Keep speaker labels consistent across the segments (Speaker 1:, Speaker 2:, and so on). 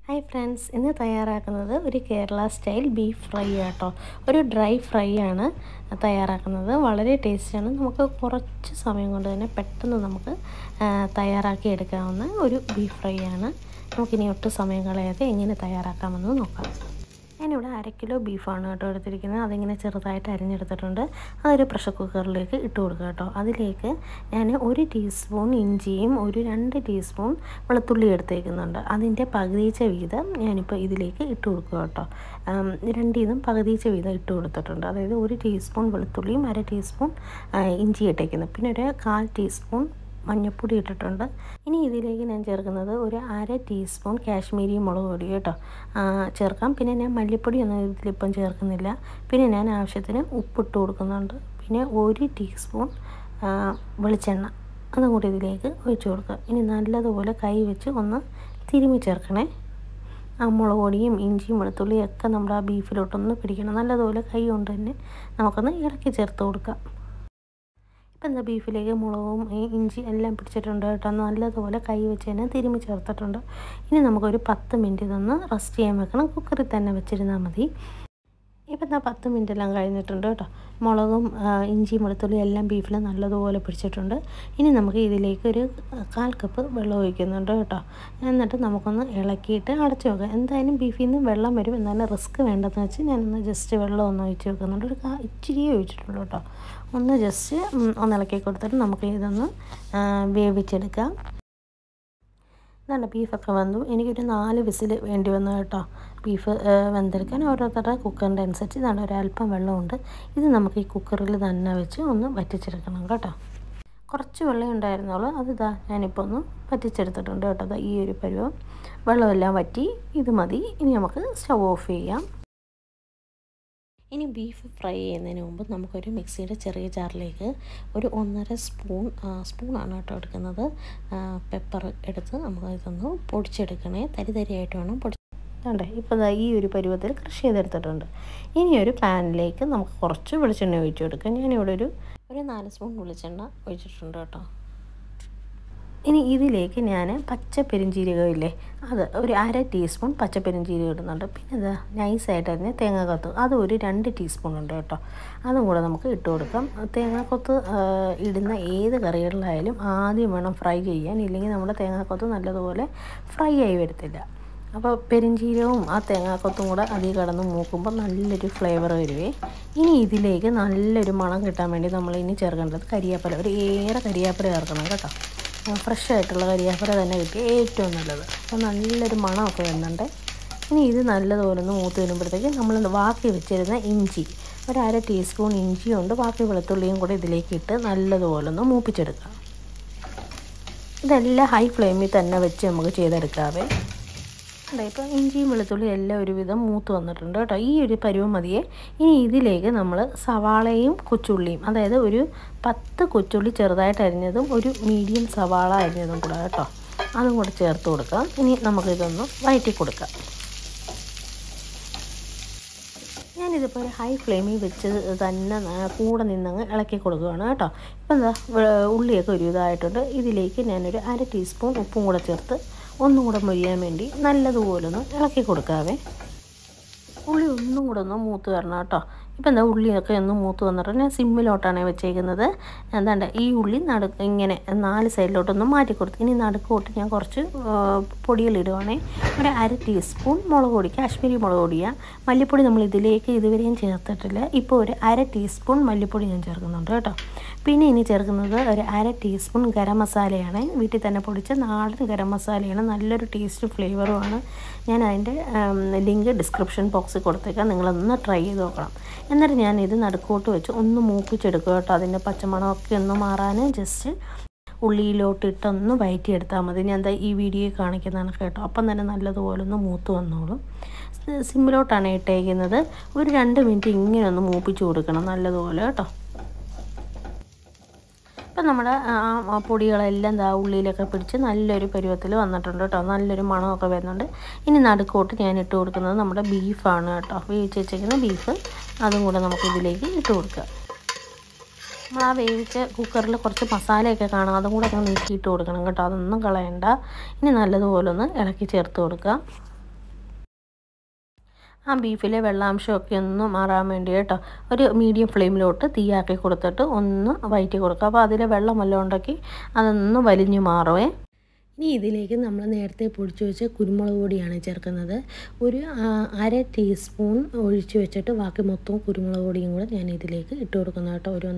Speaker 1: Hi friends, ഇന്ന് തയ്യാറാക്കുന്നത് ഒരു കേരള സ്റ്റൈൽ ബീഫ് ഫ്രൈ ആട്ടോ. ഒരു ഡ്രൈ ഫ്രൈ ആണ് തയ്യാറാക്കുന്നത്. വളരെ ടേസ്റ്റിയാണ്. നമുക്ക് കുറച്ച് സമയം കൊണ്ട് തന്നെ പെട്ടെന്ന് നമുക്ക് തയ്യാറാക്കി എടുക്കാവുന്ന ഒരു ബീഫ് ഫ്രൈ ആണ്. നമുക്കിനി ഒട്ടും സമയം കളയാതെ എങ്ങനെ തയ്യാറാക്കാമെന്ന് നോക്കാം. ഞാനിവിടെ 1/2 കിലോ ബീഫാണ് കേട്ടോ എടുത്തിരിക്കുന്നത്. അതിങ്ങനെ ചെറുതായിട്ട് അരിഞ്ഞെടുത്തിട്ടുണ്ട്. അതൊരു പ്രഷർ കുക്കറിലേക്ക് ഇട്ട് കൊടുക്കുക കേട്ടോ. അതിലേക്ക് ഞാൻ 1 ടീസ്പൂൺ ഇഞ്ചിയും 2 ടീസ്പൂൺ വെളുത്തുള്ളി എടുത്തേക്കുന്നുണ്ട്. അതിൻ്റെ പകുതിച്ച വീതം ഞാനിപ്പോൾ ഇതിലേക്ക് ഇട്ട് കൊടുക്കുക കേട്ടോ. രണ്ടിന്നും പകുതിച്ച വീതം ഇട്ട് കൊടുത്തിട്ടുണ്ട്. അതായത് 1 ടീസ്പൂൺ വെളുത്തുള്ളിയും 1/2 ടീസ്പൂൺ ഇഞ്ചി ഇട്ടേക്കുന്നത്. പിന്നെ ഒരു 1/4 ടീസ്പൂൺ മഞ്ഞൾപ്പൊടി ഇട്ടിട്ടുണ്ട്. ഇനി ഇതിലേക്ക് ഞാൻ ചേർക്കുന്നത് ഒരു 1/2 ടീസ്പൂൺ കാശ്മീരി മുളക് പൊടി കേട്ടോ ചേർക്കാം. പിന്നെ ഞാൻ മല്ലിപ്പൊടിയൊന്നും ഇതിലിപ്പം ചേർക്കുന്നില്ല. പിന്നെ ഞാൻ ആവശ്യത്തിന് ഉപ്പിട്ട് കൊടുക്കുന്നുണ്ട്. പിന്നെ 1 ടീസ്പൂൺ വെളിച്ചെണ്ണ അതും കൂടി ഇതിലേക്ക് ഒഴിച്ച് കൊടുക്കുക. ഇനി നല്ലതുപോലെ കൈ വെച്ച് ഒന്ന് തിരുമ്മി ചേർക്കണേ. ആ മുളക് പൊടിയും ഇഞ്ചിയും വെളുത്തുള്ളിയും ഒക്കെ നമ്മുടെ ആ ബീഫിലോട്ടൊന്ന് പിടിക്കണം. നല്ലതുപോലെ കൈ കൊണ്ട് തന്നെ നമുക്കൊന്ന് ഇളക്കി ചേർത്ത് കൊടുക്കാം. ഇപ്പം എന്താ ബീഫിലേക്ക് മുളകും ഇഞ്ചി എല്ലാം പിടിച്ചിട്ടുണ്ട് കേട്ടോ. നല്ലതുപോലെ കൈ വെച്ച് തന്നെ തിരുമ്മി ചേർത്തിട്ടുണ്ട്. ഇനി നമുക്കൊരു 10 മിനിറ്റ് ഇതൊന്ന് റെസ്റ്റ് ചെയ്യാൻ വെക്കണം. കുക്കറിൽ തന്നെ വെച്ചിരുന്നാൽ മതി. ഇപ്പം എന്താ 10 മിനിറ്റ് എല്ലാം കഴിഞ്ഞിട്ടുണ്ട് കേട്ടോ. മുളകും ഇഞ്ചിയും വെളുത്തുള്ളിയും എല്ലാം ബീഫിൽ നല്ലതുപോലെ പിടിച്ചിട്ടുണ്ട്. ഇനി നമുക്ക് ഇതിലേക്ക് ഒരു 1/4 കപ്പ് വെള്ളം ഒഴിക്കുന്നുണ്ട് കേട്ടോ. എന്നിട്ട് നമുക്കൊന്ന് ഇളക്കിയിട്ട് അടച്ചു വെക്കാം. എന്തായാലും ബീഫിൽ നിന്ന് വെള്ളം വരും. എന്നാലും റിസ്ക് വേണ്ടെന്ന് വെച്ച് ഞാനൊന്ന് ജസ്റ്റ് വെള്ളം ഒന്ന് ഒഴിച്ച് വെക്കുന്നുണ്ട്. ഒരു ഇച്ചിരിയേ ഒഴിച്ചിട്ടുള്ളൂ കേട്ടോ. ഒന്ന് ജസ്റ്റ് ഒന്ന് ഇളക്കി കൊടുത്തിട്ട് നമുക്ക് ഇതൊന്ന് വേവിച്ചെടുക്കാം. ഇതാണ് ബീഫൊക്കെ വന്നു. എനിക്കൊരു 4 വിസിൽ വേണ്ടി വന്നു കേട്ടോ ബീഫ് വെന്തെടുക്കാൻ. ഓരോരുത്തരുടെ കുക്കറിൻ്റെ അനുസരിച്ച് ഇതാണ് ഒരല്പം വെള്ളമുണ്ട്. ഇത് നമുക്ക് ഈ കുക്കറിൽ തന്നെ വെച്ച് ഒന്ന് വറ്റിച്ചെടുക്കണം കേട്ടോ. കുറച്ച് വെള്ളം ഉണ്ടായിരുന്നുള്ളൂ. അതിതാ ഞാനിപ്പോൾ ഒന്ന് വറ്റിച്ചെടുത്തിട്ടുണ്ട് കേട്ടോ. ഈ ഒരു പരുവം വെള്ളമെല്ലാം വറ്റി. ഇത് മതി. ഇനി നമുക്ക് സ്റ്റൗ ഓഫ് ചെയ്യാം. ഇനി ബീഫ് ഫ്രൈ ചെയ്യുന്നതിന് മുമ്പ് നമുക്കൊരു മിക്സിയുടെ ചെറിയ ജാറിലേക്ക് ഒരു 1.5 സ്പൂണാണ് കേട്ടോ എടുക്കുന്നത് പെപ്പർ എടുത്ത് നമുക്ക് ഇതൊന്ന് പൊടിച്ചെടുക്കണേ. തരിയായിട്ട് വേണം പൊടിച്ചേ. ഇപ്പോൾ ഈ ഒരു പരുവത്തിൽ കൃഷി ചെയ്തെടുത്തിട്ടുണ്ട്. ഇനി ഒരു പാനിലേക്ക് നമുക്ക് കുറച്ച് വെളിച്ചെണ്ണ ഒഴിച്ചു കൊടുക്കാം. ഞാനിവിടെ ഒരു 4 സ്പൂൺ വെളിച്ചെണ്ണ ഒഴിച്ചിട്ടുണ്ട് കേട്ടോ. ഇനി ഇതിലേക്ക് ഞാൻ പച്ച പെരുംജീരകം ഇല്ലേ, അത് ഒരു 1/2 ടീസ്പൂൺ പച്ച പെരുംജീരകം ഇടുന്നുണ്ട്. പിന്നെ ഇത് നൈസായിട്ട് അരിഞ്ഞ തേങ്ങാക്കൊത്ത് അത് ഒരു 2 ടീസ്പൂൺ ഉണ്ട് കേട്ടോ. അതും കൂടെ നമുക്ക് ഇട്ട് കൊടുക്കാം. തേങ്ങാക്കൊത്ത് ഇടുന്ന ഏത് കറികളിലായാലും ആദ്യം വേണം ഫ്രൈ ചെയ്യാൻ. ഇല്ലെങ്കിൽ നമ്മുടെ തേങ്ങാക്കൊത്ത് നല്ലതുപോലെ ഫ്രൈ ആയി വരത്തില്ല. അപ്പോൾ പെരുംജീരകവും ആ തേങ്ങാക്കൊത്തും കൂടെ അതിൽ കിടന്ന് മൂക്കുമ്പോൾ നല്ലൊരു ഫ്ലേവർ വരുവേ. ഇനി ഇതിലേക്ക് നല്ലൊരു മണം കിട്ടാൻ വേണ്ടി നമ്മൾ ഇനി ചേർക്കേണ്ടത് കരിയാപ്പില. ഒരു ഏറെ കരിയാപ്പില ചേർക്കണം കേട്ടോ. ഫ്രഷ് ആയിട്ടുള്ള കരിയാപ്പില തന്നെ കിട്ടിയ ഏറ്റവും നല്ലത്. അപ്പോൾ നല്ലൊരു മണമൊക്കെ വരുന്നുണ്ട്. ഇനി ഇത് നല്ലതുപോലെ ഒന്ന് മൂത്ത് വരുമ്പോഴത്തേക്ക് നമ്മൾ ബാക്കി വെച്ചിരുന്ന ഇഞ്ചി ഒരു 1/2 ടീസ്പൂൺ ഇഞ്ചിയുണ്ട്. ബാക്കി വെളുത്തുള്ളിയും കൂടെ ഇതിലേക്ക് ഇട്ട് നല്ലതുപോലെ ഒന്ന് മൂപ്പിച്ചെടുക്കാം. ഇതെല്ലാം ഹൈ ഫ്ലെയിമിൽ തന്നെ വെച്ച് നമുക്ക് ചെയ്തെടുക്കാവേ. ഇപ്പോൾ ഇഞ്ചിയും വെളുത്തുള്ളിയും എല്ലാം ഒരുവിധം മൂത്ത് വന്നിട്ടുണ്ട് കേട്ടോ. ഈ ഒരു പരുവം മതിയേ. ഇനി ഇതിലേക്ക് നമ്മൾ സവാളയും കൊച്ചുള്ളിയും, അതായത് ഒരു 10 കൊച്ചുള്ളി ചെറുതായിട്ട് അരിഞ്ഞതും ഒരു മീഡിയം സവാള അരിഞ്ഞതും കൂടെ കേട്ടോ, അതും കൂടെ ചേർത്ത് കൊടുക്കാം. ഇനി നമുക്കിതൊന്ന് വഴറ്റി കൊടുക്കാം. ഞാനിതിപ്പോൾ ഒരു ഹൈ ഫ്ലെയിമിൽ വെച്ച് തന്നെ കൂടെ നിന്നങ്ങ് ഇളക്കി കൊടുക്കുകയാണ് കേട്ടോ. ഇപ്പം എന്താ ഉള്ളിയൊക്കെ ഒരു ഇതായിട്ടുണ്ട്. ഇതിലേക്ക് ഞാനൊരു 1/2 ടീസ്പൂൺ ഉപ്പും കൂടെ ചേർത്ത് ഒന്നും കൂടെ മൊരിയാൻ വേണ്ടി നല്ലതുപോലെ ഒന്ന് ഇളക്കി കൊടുക്കാവേ. ഉള്ളി ഒന്നും കൂടെ ഒന്ന് മൂത്ത് വരണം കേട്ടോ. ഇപ്പം എന്താ ഉള്ളിയൊക്കെ ഒന്ന് മൂത്ത് വന്നിട്ട് ഞാൻ സിമ്മിലോട്ടാണ് വെച്ചേക്കുന്നത്. എന്താണ്ട് ഈ ഉള്ളി ഇങ്ങനെ 4 സൈഡിലോട്ടൊന്ന് മാറ്റി കൊടുത്തു. ഇനി നടുക്കോട്ട് ഞാൻ കുറച്ച് പൊടികളിടുവാണേ. ഒരു 1/2 ടീസ്പൂൺ മുളക് പൊടി, കാശ്മീരി മുളക് പൊടിയാണ്. മല്ലിപ്പൊടി നമ്മൾ ഇതിലേക്ക് ഇതുവരെയും ചേർത്തിട്ടില്ല. ഇപ്പോൾ ഒരു 1/2 ടീസ്പൂൺ മല്ലിപ്പൊടി ഞാൻ ചേർക്കുന്നുണ്ട് കേട്ടോ. പിന്നെ ഇനി ചേർക്കുന്നത് ഒരു 1/2 ടീസ്പൂൺ ഗരം മസാലയാണ്. വീട്ടിൽ തന്നെ പൊടിച്ച നാടൻ ഗരം മസാലയാണ്. നല്ലൊരു ടേസ്റ്റ് ഫ്ലേവറുമാണ്. ഞാൻ അതിൻ്റെ ലിങ്ക് ഡിസ്ക്രിപ്ഷൻ ബോക്സിൽ കൊടുത്തേക്കാം. നിങ്ങളൊന്ന് ട്രൈ ചെയ്ത് നോക്കണം. എന്നിട്ട് ഞാനിത് നടുക്കോട്ട് വെച്ച് ഒന്ന് മൂപ്പിച്ചെടുക്കുക കേട്ടോ. അതിൻ്റെ പച്ചമണമൊക്കെ ഒന്ന് മാറാൻ ജസ്റ്റ് ഉള്ളിയിലോട്ടിട്ടൊന്ന് വഴറ്റിയെടുത്താൽ മതി. ഞാൻ എന്താ ഈ വീഡിയോ കാണിക്കുന്നതാണ് കേട്ടോ. അപ്പം തന്നെ നല്ലതുപോലെ ഒന്ന് മൂത്ത് വന്നോളും. സിമ്മിലോട്ടാണ് ഇട്ടേക്കുന്നത്. ഒരു 2 മിനിറ്റ് ഇങ്ങനെ ഒന്ന് മൂപ്പിച്ച് കൊടുക്കണം നല്ലതുപോലെ കേട്ടോ. ഇപ്പം നമ്മുടെ പൊടികളെല്ലാം ഉള്ളിയിലൊക്കെ പിടിച്ച് നല്ലൊരു പരുവത്തിൽ വന്നിട്ടുണ്ട് കേട്ടോ. നല്ലൊരു മണമൊക്കെ വരുന്നുണ്ട്. ഇനി നടുക്കോട്ട് ഞാൻ ഇട്ട് കൊടുക്കുന്നത് നമ്മുടെ ബീഫാണ് കേട്ടോ. വേവിച്ച് വെച്ചേക്കുന്ന ബീഫ് അതും കൂടെ നമുക്ക് ഇതിലേക്ക് ഇട്ട് കൊടുക്കുക. നമ്മൾ ആ വേവിച്ച കുക്കറിൽ കുറച്ച് മസാലയൊക്കെ കാണാം. അതും കൂടെ ഒന്ന് നീക്കിയിട്ട് കൊടുക്കണം കേട്ടോ. അതൊന്നും കളയണ്ട. ഇനി നല്ലതുപോലെ ഒന്ന് ഇളക്കി ചേർത്ത് കൊടുക്കുക. ആ ബീഫിലെ വെള്ളാംശമൊക്കെ ഒന്ന് മാറാൻ വേണ്ടി കേട്ടോ ഒരു മീഡിയം ഫ്ലെയിമിലോട്ട് തീയാക്കി കൊടുത്തിട്ട് ഒന്ന് വഴറ്റി കൊടുക്കുക. അപ്പോൾ അതിലെ വെള്ളം വല്ലതും ഉണ്ടെങ്കിൽ അതൊന്ന് വലിഞ്ഞു മാറുമേ. ഇനി ഇതിലേക്ക് നമ്മൾ നേരത്തെ പൊടിച്ചു വെച്ച കുരുമുളക് പൊടിയാണ് ചേർക്കുന്നത്. ഒരു 1/2 ടീസ്പൂൺ ഒഴിച്ച് വെച്ചിട്ട് ബാക്കി മൊത്തം കുരുമുളക് പൊടിയും കൂടെ ഞാൻ ഇതിലേക്ക് ഇട്ട് കൊടുക്കുന്നത് കേട്ടോ. ഒരു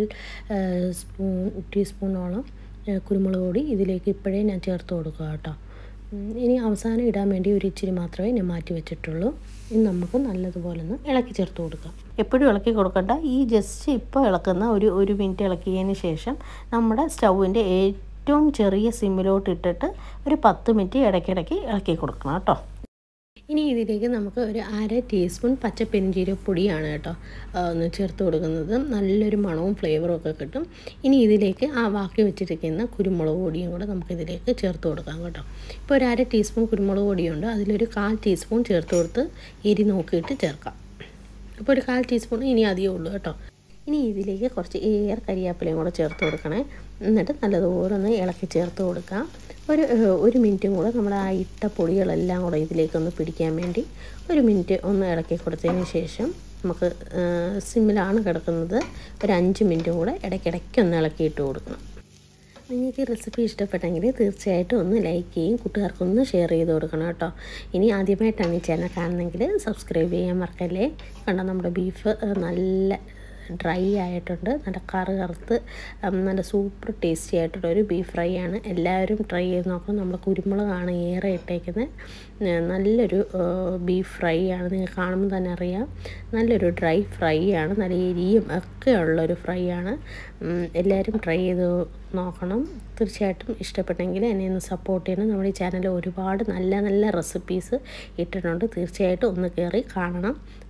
Speaker 1: 1.25 ടീസ്പൂണോളം കുരുമുളക് പൊടി ഇതിലേക്ക് ഇപ്പോഴേ ഞാൻ ചേർത്ത് കൊടുക്കുക കേട്ടോ. ഇനി അവസാനം ഇടാൻ വേണ്ടി ഒരു ഇച്ചിരി മാത്രമേ ഞാൻ മാറ്റി വെച്ചിട്ടുള്ളൂ. ഇനി നമുക്ക് നല്ലതുപോലെ ഒന്ന് ഇളക്കി ചേർത്ത് കൊടുക്കാം. എപ്പോഴും ഇളക്കി കൊടുക്കണ്ട, ഈ ജസ്റ്റ് ഇപ്പോൾ ഇളക്കുന്ന ഒരു മിനിറ്റ് ഇളക്കിയതിന് ശേഷം നമ്മുടെ സ്റ്റൗവിൻ്റെ ഏറ്റവും ചെറിയ സിമ്മിലോട്ട് ഇട്ടിട്ട് ഒരു 10 മിനിറ്റ് ഇടയ്ക്കിടയ്ക്ക് ഇളക്കി കൊടുക്കണം കേട്ടോ. ഇനി ഇതിലേക്ക് നമുക്ക് ഒരു 1/2 ടീസ്പൂൺ പച്ച പെരുംജീരകപ്പൊടിയാണ് കേട്ടോ ഒന്ന് ചേർത്ത് കൊടുക്കുന്നത്. നല്ലൊരു മണവും ഫ്ലേവറും ഒക്കെ കിട്ടും. ഇനി ഇതിലേക്ക് ബാക്കി വെച്ചിരിക്കുന്ന കുരുമുളക് പൊടിയും കൂടെ നമുക്കിതിലേക്ക് ചേർത്ത് കൊടുക്കാം കേട്ടോ. ഇപ്പോൾ ഒരു 1/2 ടീസ്പൂൺ കുരുമുളക് പൊടിയുണ്ട്, അതിലൊരു 1/4 ടീസ്പൂൺ ചേർത്ത് കൊടുത്ത് എരി നോക്കിയിട്ട് ചേർക്കാം. അപ്പോൾ ഒരു 1/4 ടീസ്പൂൺ ഇനി അധികം ഉള്ളൂ കേട്ടോ. ഇനി ഇതിലേക്ക് കുറച്ച് കരിയാപ്പിലയും കൂടെ ചേർത്ത് കൊടുക്കണേ. എന്നിട്ട് നല്ലതുപോലെ ഒന്ന് ഇളക്കി ചേർത്ത് കൊടുക്കാം. ഒരു മിനിറ്റും കൂടെ നമ്മുടെ ആ ഇട്ട പൊടികളെല്ലാം കൂടെ ഇതിലേക്കൊന്ന് പിടിക്കാൻ വേണ്ടി ഒരു മിനിറ്റ് ഒന്ന് ഇളക്കി കൊടുത്തതിന് ശേഷം നമുക്ക് സിമ്മിലാണ് കിടക്കുന്നത്. ഒരു 5 മിനിറ്റും കൂടെ ഇടയ്ക്കിടയ്ക്ക് ഒന്ന് ഇളക്കിയിട്ട് കൊടുക്കണം. നിങ്ങൾക്ക് ഈ റെസിപ്പി ഇഷ്ടപ്പെട്ടെങ്കിൽ തീർച്ചയായിട്ടും ഒന്ന് ലൈക്ക് ചെയ്യും, കൂട്ടുകാർക്കൊന്ന് ഷെയർ ചെയ്ത് കൊടുക്കണം കേട്ടോ. ഇനി ആദ്യമായിട്ടാണ് ഈ ചാനൽ കാണുന്നതെങ്കിൽ സബ്സ്ക്രൈബ് ചെയ്യാൻ മറക്കല്ലേ. കണ്ടോ നമ്മുടെ ബീഫ് നല്ല ഡ്രൈ ആയിട്ടുണ്ട്, നല്ല കറുത്ത് നല്ല സൂപ്പർ ടേസ്റ്റി ആയിട്ടുള്ള ഒരു ബീഫ് ഫ്രൈ ആണ്. എല്ലാവരും ട്രൈ ചെയ്ത് നോക്കണം. നമ്മൾ കുരുമുളകാണ് ഏറെ ഇട്ടേക്കുന്നത്. നല്ലൊരു ബീഫ് ഫ്രൈ ആണ്, നിങ്ങൾക്ക് കാണുമ്പോൾ തന്നെ അറിയാം. നല്ലൊരു ഡ്രൈ ഫ്രൈ ആണ്, നല്ല എരിയും ഒക്കെ ഉള്ളൊരു ഫ്രൈ ആണ്. എല്ലാവരും ട്രൈ ചെയ്ത് നോക്കണം. തീർച്ചയായിട്ടും ഇഷ്ടപ്പെട്ടെങ്കിൽ എന്നെ ഒന്ന് സപ്പോർട്ട് ചെയ്യണം. നമ്മുടെ ഈ ചാനലിൽ ഒരുപാട് നല്ല നല്ല റെസിപ്പീസ് ഇട്ടിട്ടുണ്ട്. തീർച്ചയായിട്ടും ഒന്ന് കയറി കാണണം.